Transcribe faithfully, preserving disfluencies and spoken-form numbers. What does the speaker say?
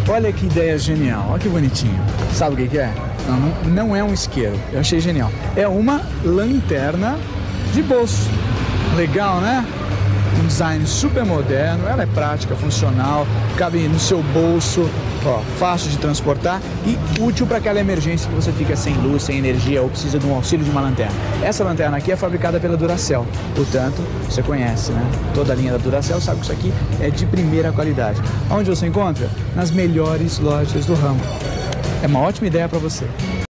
Olha que ideia genial, olha que bonitinho. Sabe o que que é? Não, não, não é um isqueiro, eu achei genial. É uma lanterna de bolso. Legal, né? Um design super moderno, ela é prática, funcional, cabe no seu bolso, ó, fácil de transportar e útil para aquela emergência que você fica sem luz, sem energia ou precisa de um auxílio de uma lanterna. Essa lanterna aqui é fabricada pela Duracell, portanto, você conhece, né? Toda a linha da Duracell sabe que isso aqui é de primeira qualidade. Onde você encontra? Nas melhores lojas do ramo. É uma ótima ideia para você.